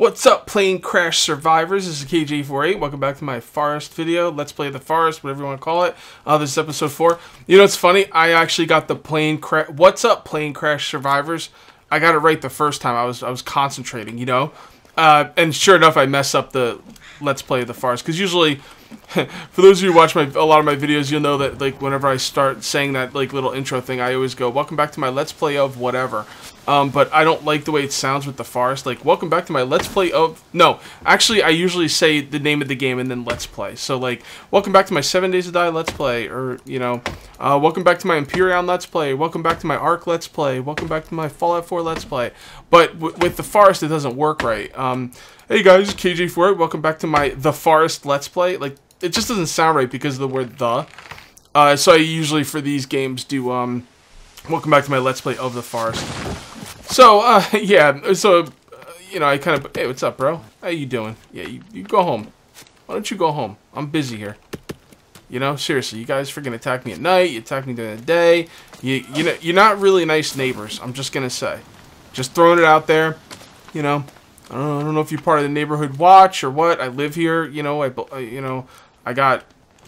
What's up, plane crash survivors? This is KJ48. Welcome back to my forest video. Let's play the forest, whatever you want to call it. This is episode 4. You know, it's funny. I actually got the plane crash. What's up, plane crash survivors? I got it right the first time. I was concentrating, you know. And sure enough, I mess up the let's play the forest, because usually, for those of you who watch a lot of my videos, you'll know that like whenever I start saying that like little intro thing, I always go, "Welcome back to my let's play of whatever." But I don't like the way it sounds with the forest. Like, welcome back to my let's play of... No, actually, I usually say the name of the game and then let's play. So, like, welcome back to my 7 Days to Die let's play. Or, you know, welcome back to my Empyrean let's play. Welcome back to my Ark let's play. Welcome back to my Fallout 4 let's play. But with the forest, it doesn't work right. Hey guys, KJ4. Welcome back to my The Forest let's play. Like, it just doesn't sound right because of the word the. So I usually, for these games, do, welcome back to my let's play of the forest. So, yeah, so, you know, I kind of, hey, what's up, bro? How you doing? Yeah, you go home. Why don't you go home? I'm busy here. You know, seriously, you guys freaking attack me at night, you attack me during the day. You know, you're not really nice neighbors, I'm just gonna say. Just throwing it out there, you know. I don't know if you're part of the neighborhood watch or what. I live here, you know, I got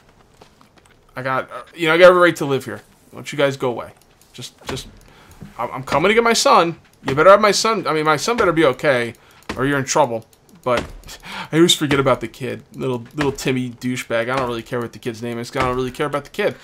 every right to live here. Why don't you guys go away? I'm coming to get my son. You better have my son. I mean, my son better be okay, or you're in trouble. But I always forget about the kid, little Timmy douchebag. I don't really care what the kid's name is. I don't really care about the kid.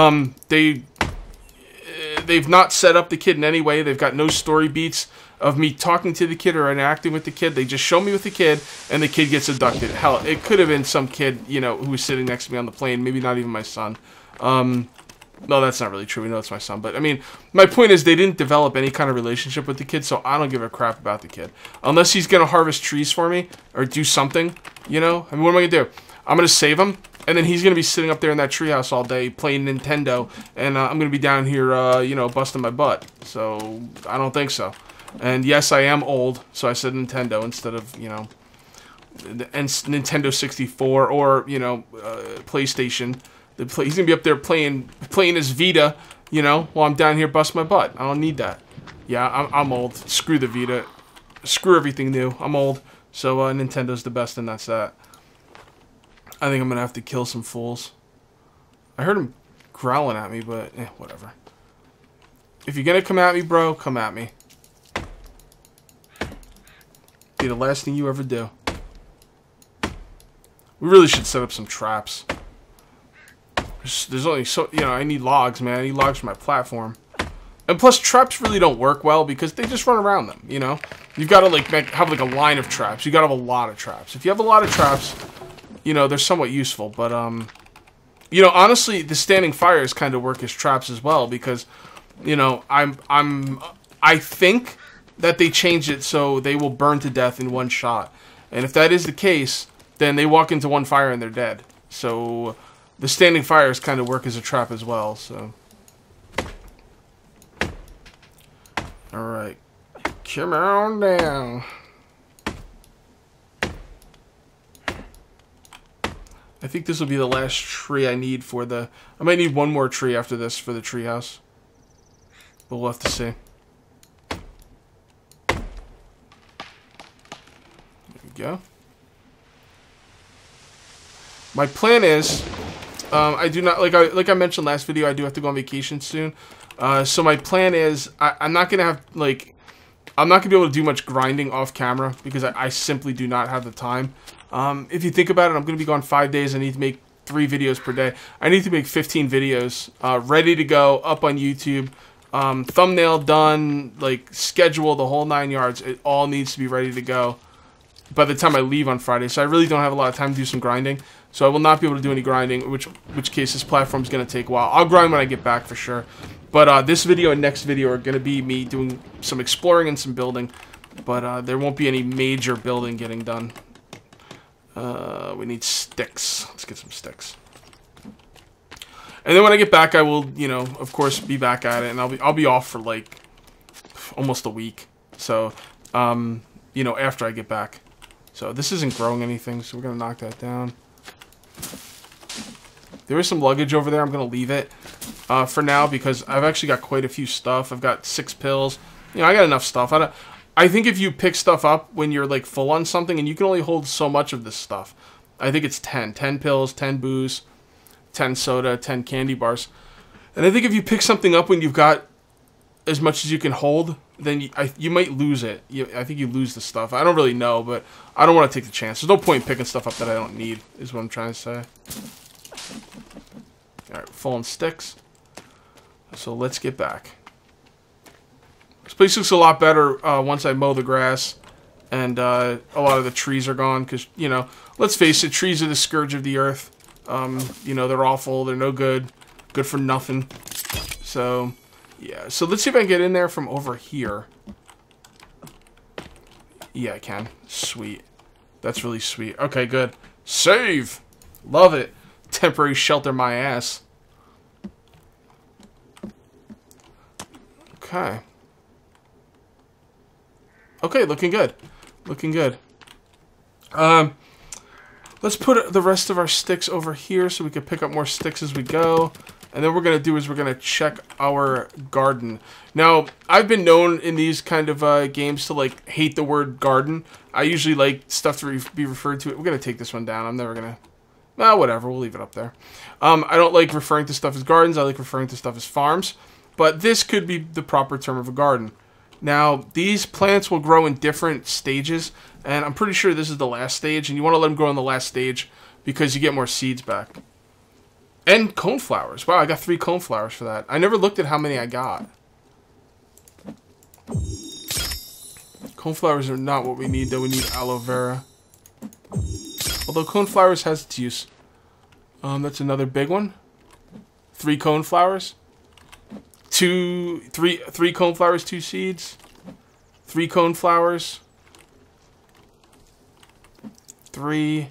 They've not set up the kid in any way. They've got no story beats of me talking to the kid or interacting with the kid. They just show me with the kid, and the kid gets abducted. Hell, it could have been some kid, you know, who was sitting next to me on the plane. Maybe not even my son. No, that's not really true. We know it's my son. But, I mean, my point is they didn't develop any kind of relationship with the kid, so I don't give a crap about the kid. Unless he's going to harvest trees for me or do something, you know? I mean, what am I going to do? I'm going to save him, and then he's going to be sitting up there in that treehouse all day playing Nintendo, and I'm going to be down here, you know, busting my butt. So, I don't think so. And, yes, I am old, so I said Nintendo instead of, you know, Nintendo 64 or, you know, PlayStation. He's gonna be up there playing his Vita, you know, while I'm down here busting my butt. I don't need that. Yeah, I'm old. Screw the Vita. Screw everything new. I'm old. So Nintendo's the best, and that's that. I think I'm gonna have to kill some fools. I heard him growling at me, but whatever. If you're gonna come at me, bro, come at me. Be the last thing you ever do. We really should set up some traps. There's only so, you know, I need logs, man. I need logs for my platform. And plus, traps really don't work well because they just run around them, you know? You've got to, like, have, like, a line of traps. You've got to have a lot of traps. If you have a lot of traps, you know, they're somewhat useful. But, you know, honestly, the standing fires kind of work as traps as well because, you know, I think that they changed it so they will burn to death in one shot. And if that is the case, then they walk into one fire and they're dead. So... the standing fires kind of work as a trap as well, so. Alright. Come on down. I think this will be the last tree I need for the... I might need one more tree after this for the treehouse. But we'll have to see. There we go. My plan is... I do not, like I mentioned last video, I do have to go on vacation soon. So my plan is, I'm not going to have, like, I'm not going to be able to do much grinding off camera because I simply do not have the time. If you think about it, I'm going to be gone 5 days. I need to make 3 videos per day. I need to make 15 videos ready to go up on YouTube. Thumbnail done, like, schedule, the whole 9 yards. It all needs to be ready to go by the time I leave on Friday. So I really don't have a lot of time to do some grinding. So I will not be able to do any grinding, which case this platform is going to take a while. I'll grind when I get back for sure. But this video and next video are going to be me doing some exploring and some building. But there won't be any major building getting done. We need sticks. Let's get some sticks. And then when I get back, I will, you know, of course, be back at it. And I'll be off for like almost a week. So, you know, after I get back. So this isn't growing anything, so we're going to knock that down. There is some luggage over there. I'm going to leave it for now because I've actually got quite a few stuff. I've got 6 pills. You know, I got enough stuff. I think if you pick stuff up when you're like full on something, and you can only hold so much of this stuff. I think it's 10 pills, 10 booze, 10 soda, 10 candy bars. And I think if you pick something up when you've got as much as you can hold, then you might lose it. I think you lose the stuff. I don't really know, but I don't want to take the chance. There's no point in picking stuff up that I don't need, is what I'm trying to say. Alright, full on sticks. So let's get back. This place looks a lot better once I mow the grass and a lot of the trees are gone. Because, you know, let's face it, trees are the scourge of the earth. You know, they're awful. They're no good. Good for nothing. So, yeah. So let's see if I can get in there from over here. Yeah, I can. Sweet. That's really sweet. Okay, good. Save! Love it. Temporary shelter my ass. Okay. Okay, looking good. Looking good. Let's put the rest of our sticks over here so we can pick up more sticks as we go. And then what we're going to do is we're going to check our garden. Now, I've been known in these kind of games to, like, hate the word garden. I usually like stuff to be referred to. We're going to take this one down. I'm never going to... Well, whatever. We'll leave it up there. I don't like referring to stuff as gardens. I like referring to stuff as farms. But this could be the proper term of a garden. Now, these plants will grow in different stages, and I'm pretty sure this is the last stage, and you want to let them grow in the last stage because you get more seeds back. And coneflowers. Wow, I got 3 coneflowers for that. I never looked at how many I got. Coneflowers are not what we need, though. We need aloe vera. Although coneflowers has its use. That's another big one. 3 coneflowers. 3 coneflowers, 2 seeds. 3 coneflowers. 3.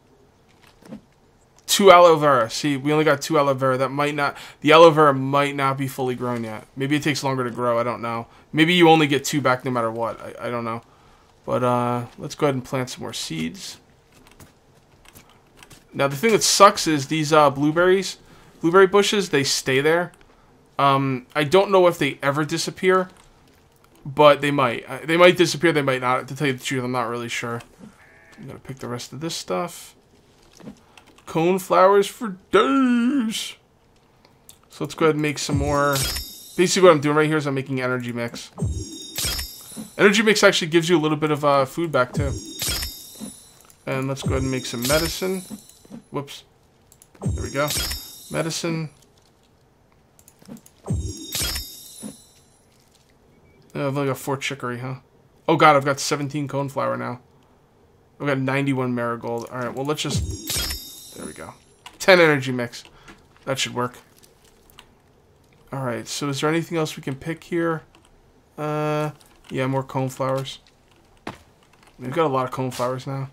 2 aloe vera. See, we only got 2 aloe vera. That might not... The aloe vera might not be fully grown yet. Maybe it takes longer to grow. I don't know. Maybe you only get 2 back no matter what. I don't know. But let's go ahead and plant some more seeds. Now, the thing that sucks is these blueberry bushes, they stay there. I don't know if they ever disappear, but they might. They might disappear, they might not. To tell you the truth, I'm not really sure. I'm going to pick the rest of this stuff. Coneflowers for days. So let's go ahead and make some more. Basically what I'm doing right here is I'm making energy mix. Energy mix actually gives you a little bit of food back too. And let's go ahead and make some medicine. Whoops. There we go. Medicine. I've only got 4 chicory, huh? Oh god, I've got 17 coneflower now. I've got 91 marigold. Alright, well let's just... There we go. 10 energy mix. That should work. Alright, so is there anything else we can pick here? Yeah, more coneflowers. We've got a lot of coneflowers now.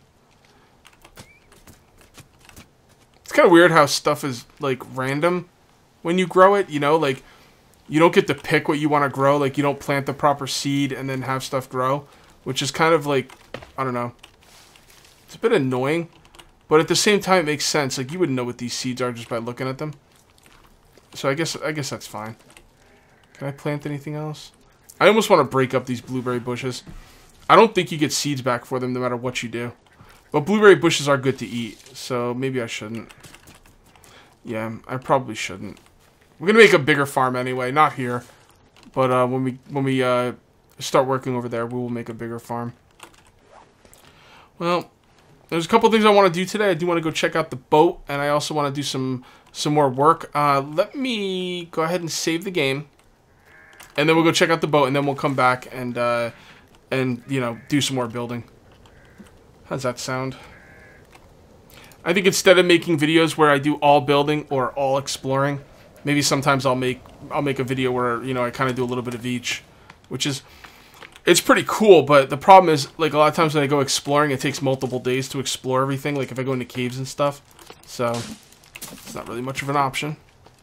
It's kind of weird how stuff is, like, random when you grow it, you know? Like, you don't get to pick what you want to grow. Like, you don't plant the proper seed and then have stuff grow. Which is kind of, like, I don't know. It's a bit annoying. But at the same time, it makes sense. Like, you wouldn't know what these seeds are just by looking at them. So I guess that's fine. Can I plant anything else? I almost want to break up these blueberry bushes. I don't think you get seeds back for them no matter what you do. But blueberry bushes are good to eat. So maybe I shouldn't. Yeah, I probably shouldn't. We're going to make a bigger farm anyway. Not here. But when we start working over there, we will make a bigger farm. Well, there's a couple things I want to do today. I do want to go check out the boat. And I also want to do some more work. Let me go ahead and save the game. And then we'll go check out the boat. And then we'll come back and you know, do some more building. How's that sound? I think instead of making videos where I do all building or all exploring, maybe sometimes I'll make a video where, you know, I kind of do a little bit of each, which is, it's pretty cool. But the problem is, like, a lot of times when I go exploring, it takes multiple days to explore everything. Like if I go into caves and stuff, so it's not really much of an option.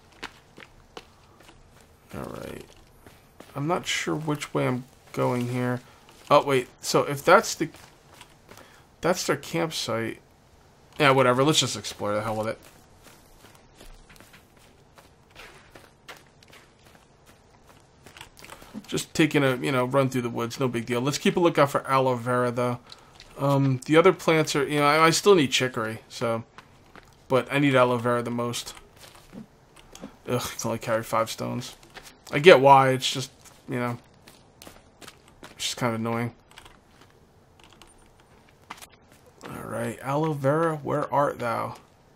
All right, I'm not sure which way I'm going here. Oh wait, so if that's their campsite. Yeah, whatever. Let's just explore. The hell with it. Just taking a, run through the woods. No big deal. Let's keep a lookout for aloe vera, though. The other plants are, I still need chicory, so. But I need aloe vera the most. Ugh, I can only carry 5 stones. I get why, it's just, it's just kind of annoying. Alright, aloe vera, where art thou?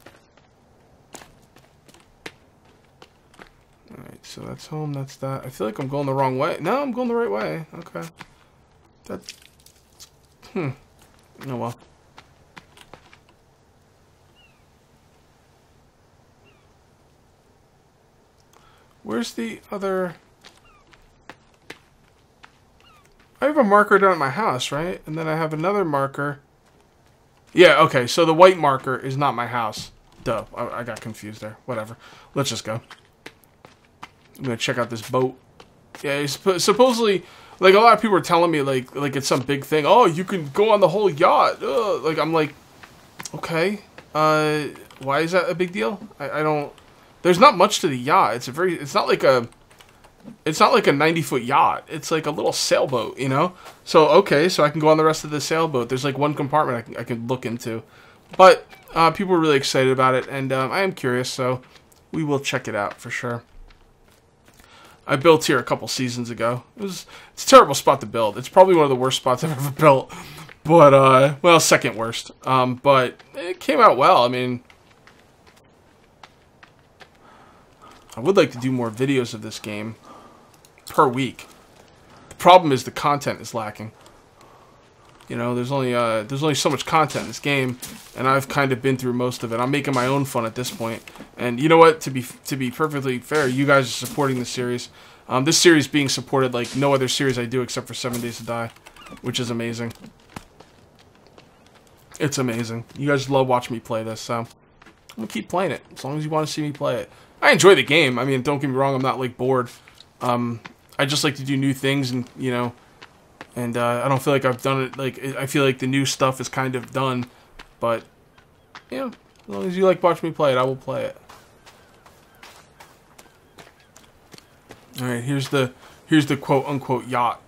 Alright, so that's home, that's that. I feel like I'm going the wrong way. No, I'm going the right way. Okay. That. Oh well. Where's the other... I have a marker down at my house, right? And then I have another marker. Yeah, okay, so the white marker is not my house. Duh, I got confused there. Whatever. Let's just go. I'm gonna check out this boat. Yeah, supposedly, like, a lot of people are telling me, like it's some big thing. Oh, you can go on the whole yacht. Ugh. Like, I'm like, okay. Why is that a big deal? I don't... There's not much to the yacht. It's not like a 90-foot yacht. It's like a little sailboat, So, okay, so I can go on the rest of the sailboat. There's like one compartment I can look into. But people are really excited about it, and I am curious, so we will check it out for sure. I built here a couple seasons ago. It's a terrible spot to build. It's probably one of the worst spots I've ever built. But, well, second worst. But it came out well. I mean, I would like to do more videos of this game per week. The problem is the content is lacking. There's only so much content in this game, and I've kind of been through most of it. I'm making my own fun at this point. And you know what? To be perfectly fair, you guys are supporting this series. This series being supported like no other series I do except for 7 Days to Die, which is amazing. It's amazing. You guys love watching me play this, so I'm gonna keep playing it as long as you want to see me play it. I enjoy the game. I mean, don't get me wrong. I'm not like bored. I just like to do new things, and and I don't feel like I've done it. Like, I feel like the new stuff is kind of done, but as long as you like watching me play it, I will play it. All right, here's the quote unquote yacht.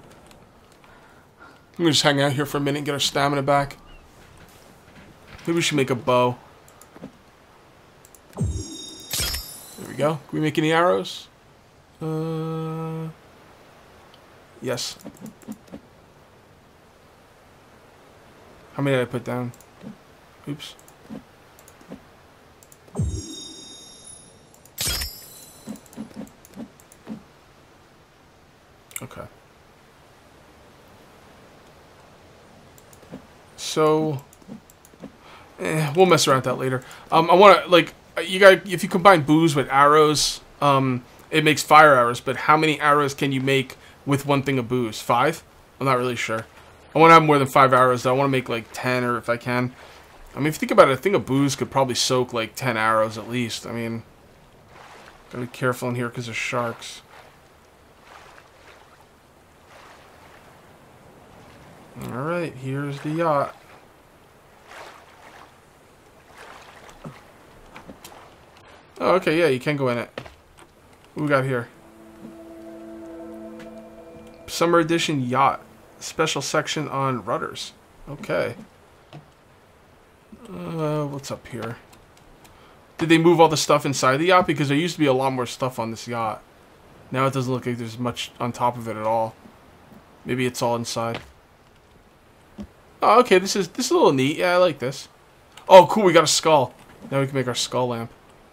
I'm gonna just hang out here for a minute and get our stamina back. Maybe we should make a bow. There we go. Can we make any arrows? Yes. How many did I put down? Oops. Okay. So, we'll mess around with that later. I want to, like, if you combine booze with arrows, it makes fire arrows, but how many arrows can you make with one thing of booze? 5? I'm not really sure. I want to have more than 5 arrows, though. I want to make, like, 10, or if I can. I mean, if you think about it, a thing of booze could probably soak, like, 10 arrows at least. I mean, gotta be careful in here because there's sharks. Alright, here's the yacht. Oh, okay, yeah, you can go in it. What we got here? Summer Edition Yacht. Special section on rudders. Okay. What's up here? Did they move all the stuff inside the yacht? Because there used to be a lot more stuff on this yacht. Now it doesn't look like there's much on top of it at all. Maybe it's all inside. Oh, okay, this is a little neat. Yeah, I like this. Oh, cool, we got a skull. Now we can make our skull lamp.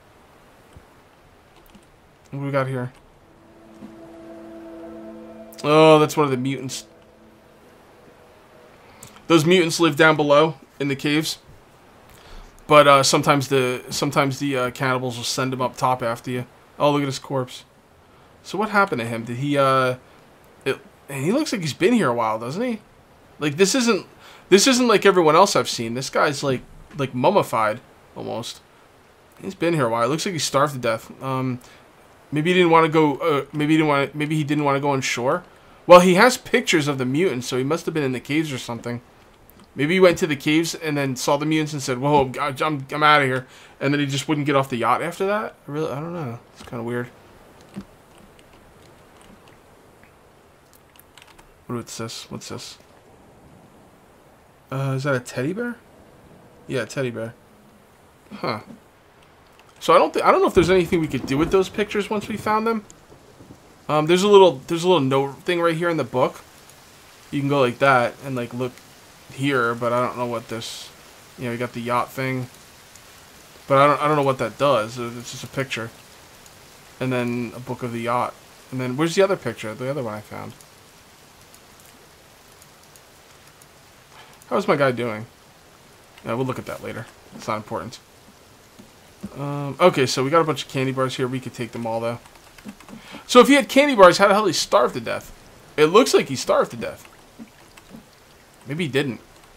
What do we got here? Oh, that's one of the mutants. Those mutants live down below in the caves. But sometimes the cannibals will send them up top after you. Oh, look at his corpse. So what happened to him? Did he and he looks like he's been here a while, doesn't he? Like this isn't like everyone else I've seen. This guy's like mummified almost. He's been here a while. It looks like he's starved to death. Maybe he didn't want to go. Maybe he didn't want to go on shore. Well, he has pictures of the mutants, so he must have been in the caves or something. Maybe he went to the caves and then saw the mutants and said, "Whoa, I'm out of here," and then he just wouldn't get off the yacht after that. I don't know. It's kind of weird. What's this? What's this? Is that a teddy bear? Yeah, teddy bear. Huh. So I don't know if there's anything we could do with those pictures once we found them. There's a little note thing right here in the book. You can go like that and like look here, but I don't know what this. You know, you got the yacht thing, but I don't know what that does. It's just a picture, and then a book of the yacht, and then where's the other picture? The other one I found. How's my guy doing? Yeah, we'll look at that later. It's not important. Okay, so we got a bunch of candy bars here. We could take them all, though. So if he had candy bars, how the hell did he starve to death? It looks like he starved to death. Maybe he didn't.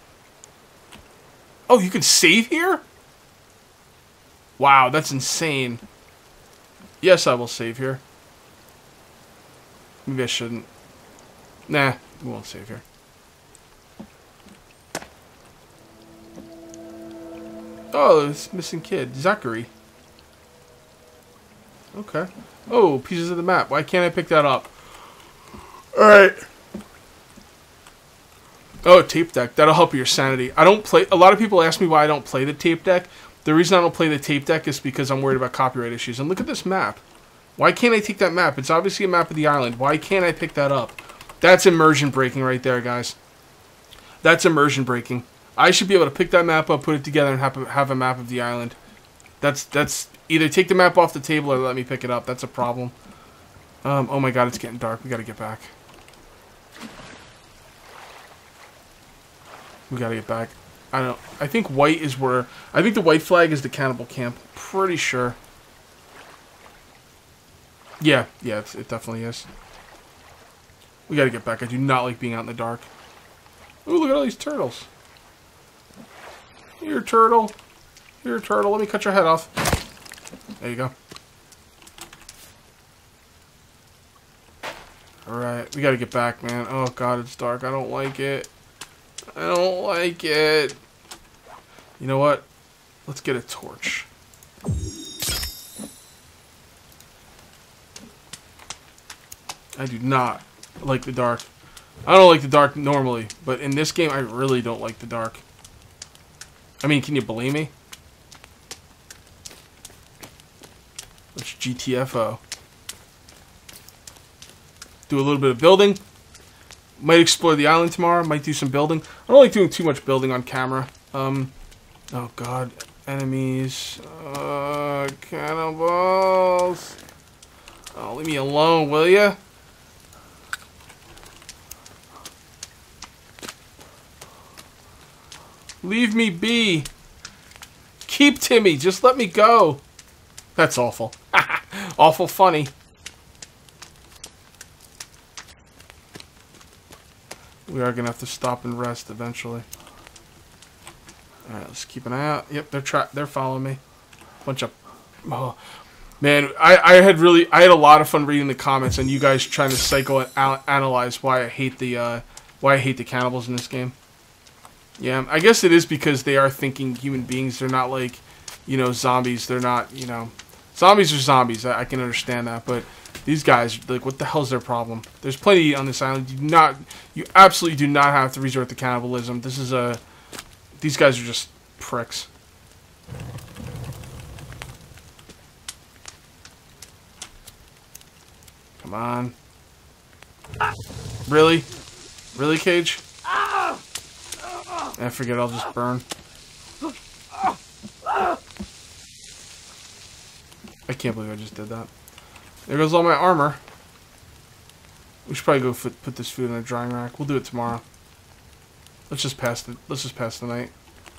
Oh, you can save here? Wow, that's insane. Yes, I will save here. Maybe I shouldn't. Nah, we won't save here. Oh, this missing kid. Zachary. Okay. Oh, pieces of the map. Why can't I pick that up? Alright. Oh, tape deck. That'll help your sanity. I don't play... A lot of people ask me why I don't play the tape deck. The reason I don't play the tape deck is because I'm worried about copyright issues. And look at this map. Why can't I take that map? It's obviously a map of the island. Why can't I pick that up? That's immersion breaking right there, guys. That's immersion breaking. I should be able to pick that map up, put it together, and have a map of the island. That's either take the map off the table or let me pick it up. That's a problem. Oh my god, it's getting dark. We gotta get back. We gotta get back. I think white is where... I think the white flag is the cannibal camp. Pretty sure. Yeah, it definitely is. We gotta get back. I do not like being out in the dark. Ooh, look at all these turtles. Here, turtle. Here, turtle. Let me cut your head off. There you go. Alright, we gotta get back, man. Oh god, it's dark. I don't like it. I don't like it. You know what? Let's get a torch. I do not like the dark. I don't like the dark normally, but in this game, I really don't like the dark. I mean, can you blame me? Let's GTFO. Do a little bit of building. Might explore the island tomorrow. Might do some building. I don't like doing too much building on camera. Oh god. Enemies. Cannibals. Oh, leave me alone, will ya? Leave me be. Keep Timmy. Just let me go. That's awful. Awful funny. We are gonna have to stop and rest eventually. All right, let's keep an eye out. Yep, they're following me. Bunch of, oh man, I had a lot of fun reading the comments and you guys trying to psychoanalyze why I hate the cannibals in this game. Yeah, I guess it is because they are thinking human beings. They're not like, you know, zombies. They're not, you know, zombies are zombies. I can understand that, but these guys, like, what the hell's their problem? There's plenty on this island. You absolutely do not have to resort to cannibalism. This is these guys are just pricks. Come on. Really? Really, Cage? I forget, I'll just burn. I can't believe I just did that. There goes all my armor. We should probably go put this food in a drying rack. We'll do it tomorrow. Let's just pass the night.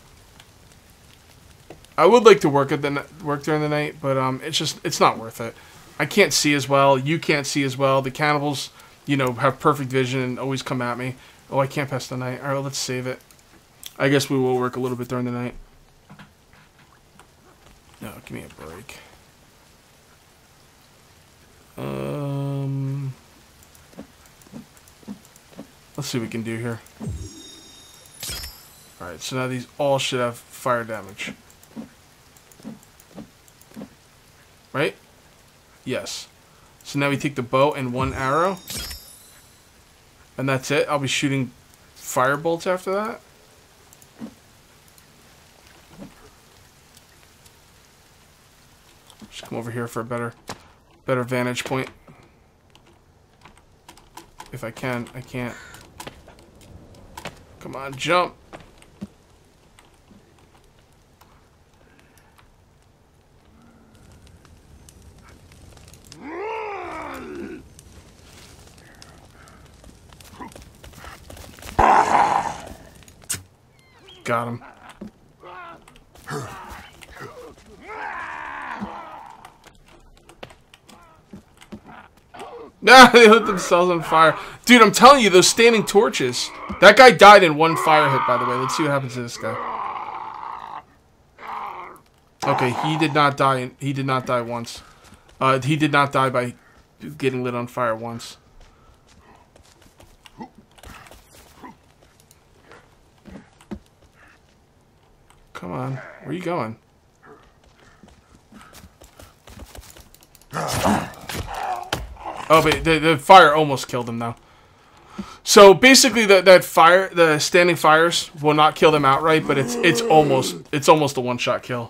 I would like to work during the night, but it's not worth it. I can't see as well. You can't see as well. The cannibals, you know, have perfect vision and always come at me. Oh, I can't pass the night. All right, let's save it. I guess we will work a little bit during the night. No, give me a break. Let's see what we can do here. Alright, so now these all should have fire damage. Right? Yes. So now we take the bow and one arrow. And that's it. I'll be shooting fire bolts after that. Just come over here for a better vantage point. If I can. I can't. Come on, jump. Got him. Nah, they lit themselves on fire. Dude, I'm telling you, those standing torches. That guy died in one fire hit, by the way. Let's see what happens to this guy. Okay, he did not die. He did not die once. He did not die by getting lit on fire once. Come on. Where are you going? Oh, but the fire almost killed him, though. So basically, the standing fires will not kill them outright, but it's almost a one-shot kill.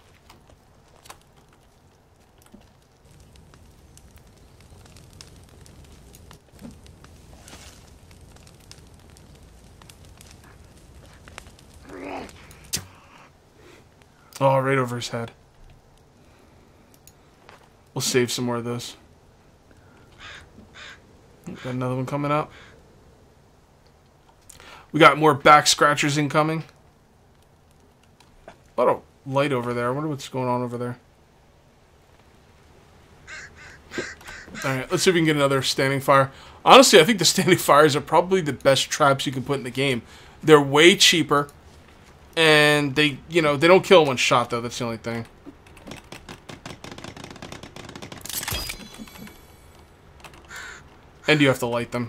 Oh, right over his head. We'll save some more of those. Got another one coming up. We got more back scratchers incoming. A lot of light over there. I wonder what's going on over there. Alright, let's see if we can get another standing fire. Honestly, I think the standing fires are probably the best traps you can put in the game. They're way cheaper. And they don't kill in one shot, though. That's the only thing. And you have to light them.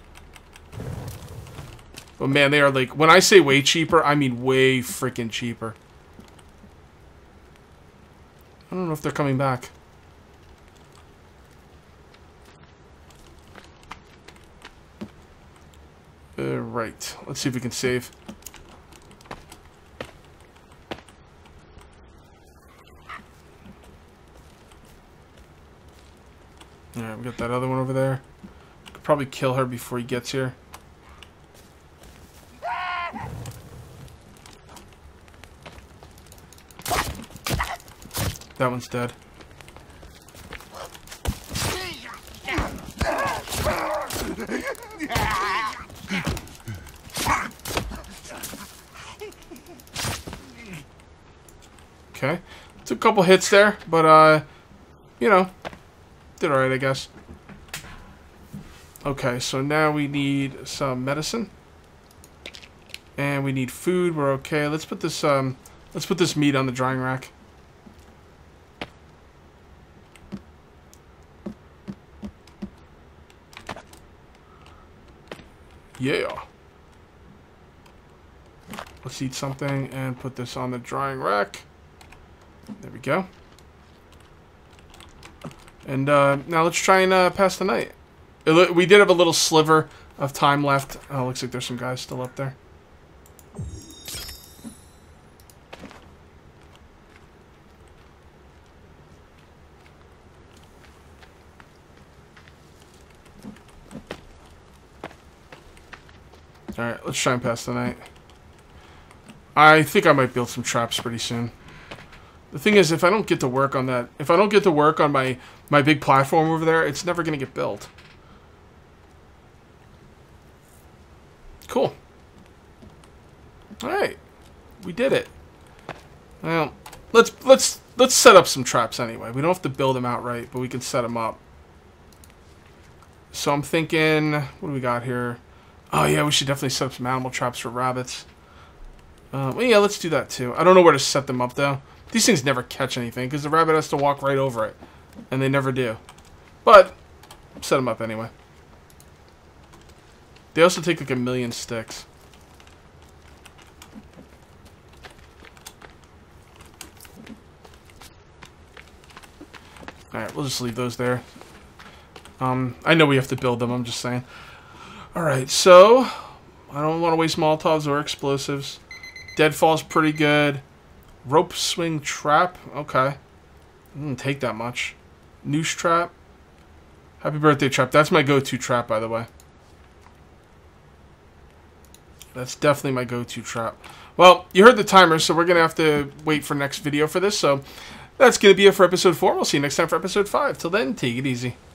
But man, they are like... When I say way cheaper, I mean way freaking cheaper. I don't know if they're coming back. Right. Let's see if we can save. Alright, we got that other one over there. Could probably kill her before he gets here. That one's dead. Okay. Took a couple hits there, but, you know, did alright, I guess. Okay, so now we need some medicine. And we need food. We're okay. Let's put this meat on the drying rack. Yeah. Let's eat something and put this on the drying rack. There we go. And now let's try and pass the night. We did have a little sliver of time left. Oh, looks like there's some guys still up there. Alright, let's try and pass the night. I think I might build some traps pretty soon. The thing is, if I don't get to work on that, if I don't get to work on my big platform over there, it's never going to get built. Cool. Alright. We did it. Well, let's set up some traps anyway. We don't have to build them outright, but we can set them up. So I'm thinking, what do we got here? Oh yeah, we should definitely set up some animal traps for rabbits. Well, yeah, let's do that too. I don't know where to set them up though. These things never catch anything because the rabbit has to walk right over it. And they never do. But, set them up anyway. They also take like 1,000,000 sticks. Alright, we'll just leave those there. I know we have to build them, I'm just saying. Alright, so I don't want to waste Molotovs or explosives. Deadfall's pretty good. Rope swing trap. Okay. Doesn't take that much. Noose trap. Happy birthday trap. That's my go-to trap, by the way. That's definitely my go-to trap. Well, you heard the timer, so we're going to have to wait for next video for this. So that's going to be it for episode 4. We'll see you next time for episode 5. Till then, take it easy.